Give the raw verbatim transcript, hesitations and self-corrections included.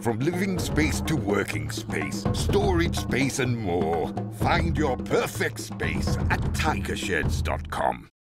From living space to working space, storage space and more. Find your perfect space at tiger sheds dot com.